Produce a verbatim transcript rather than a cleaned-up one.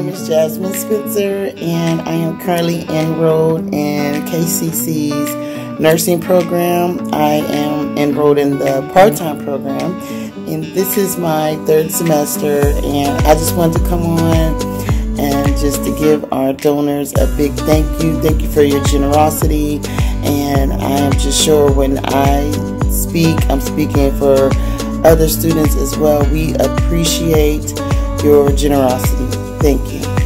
name is Jasmine Spencer, and I am currently enrolled in K C C's nursing program. I am enrolled in the part-time program, and this is my third semester, and I just wanted to come on and just to give our donors a big thank you. Thank you for your generosity, and I am just sure when I speak, I'm speaking for other students as well. We appreciate your generosity. Thank you.